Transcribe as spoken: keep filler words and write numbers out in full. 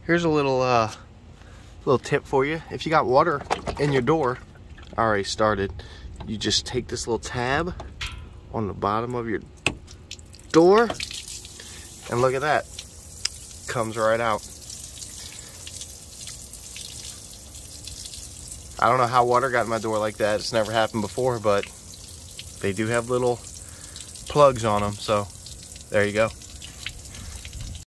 Here's a little uh, little tip for you. If you got water in your door, I already started. You just take this little tab on the bottom of your door, and look at that. Comes right out. I don't know how water got in my door like that. It's never happened before, but they do have little plugs on them, so there you go.